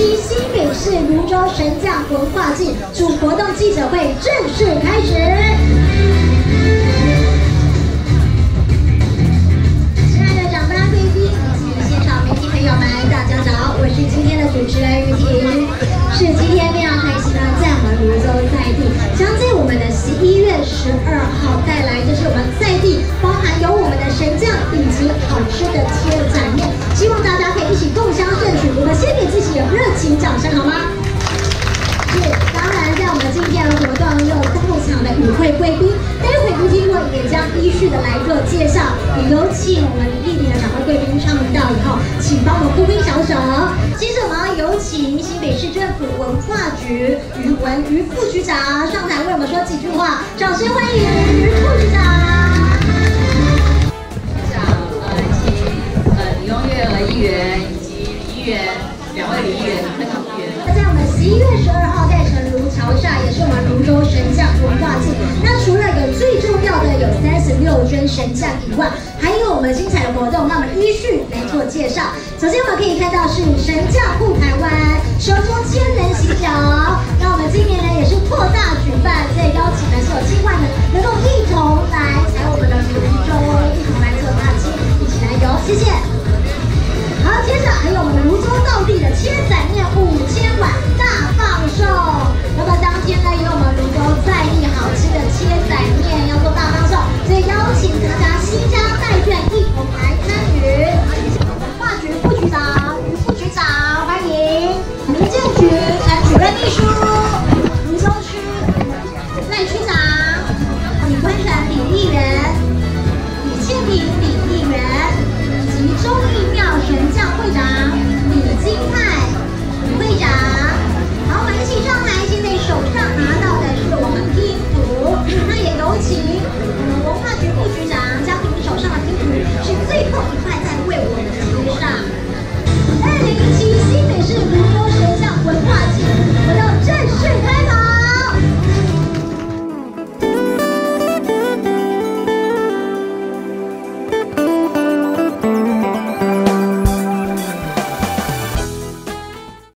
期新北市泸州神将文化季主活动记者会正式开始。亲爱的长官贵宾以及现场媒体朋友们，大家早，我是今天的主持人玉婷。是今天非常开心呢，在我们泸州在地，将在我们的11月12号带来，就是我们在地包含有我们的神将以及好吃的切仔面，希望大家可以一起共襄盛举。我们先给自己热情掌声好吗？是，当然在我们今天的活动也有到场的与会贵宾，待会不经过也将依序的来做介绍。也有请我们莅临的长官贵宾上到以后，请帮我呼挥小手。接着我们要有请新北市政府文化局于副局长上台为我们说几句话，掌声欢迎于副局长。 李永月议员以及李议员2位李议员、科长议员。 在我们11月12号在成庐桥下，也是我们泸州神将文化季。那除了有最重要的有36尊神将以外，还有我们精彩的活动，那我们依序来做介绍。首先我们可以看到是神将护台湾，手中千人行脚。那我们今年呢也是扩大举办，所以邀请的是有境外的能够一同来踩我们的泸州，一同来做大街，一起来游，谢谢。好，接着还有我们泸州道地的切仔面5000碗大放售。那么当天呢，有我们泸州在地好吃的切仔面要做大放售，所以邀请大家惜家带眷一同来参与。文化局副局长于副局长欢迎，民政局陈主任秘书，泸州区赖区长，李坤城李议员，李庆平李议员。及忠义庙神将会长。